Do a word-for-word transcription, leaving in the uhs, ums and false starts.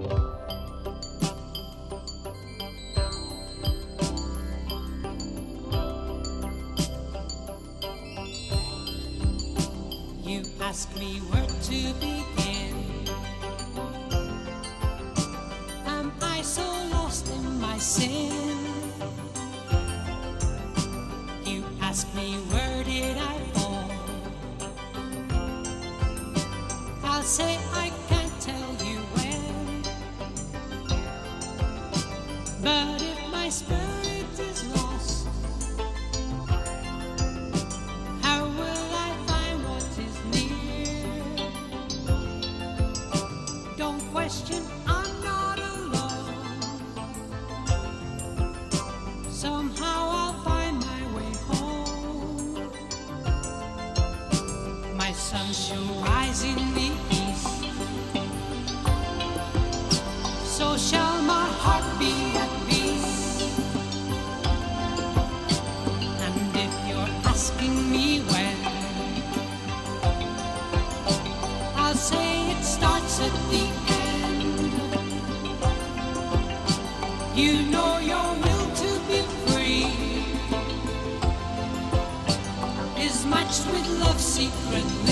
You ask me where to begin. Am I so lost in my sin? You ask me where did I fall? I'll say I can't tell you when. But if my spirit is lost, how will I find what is near? Don't question, I'm not alone. Somehow I'll find my way home. My sun shall rise in the east, so shall my heart be at peace. And if you're asking me when, I'll say it starts at the end. You know your will to be free is matched with love's secret.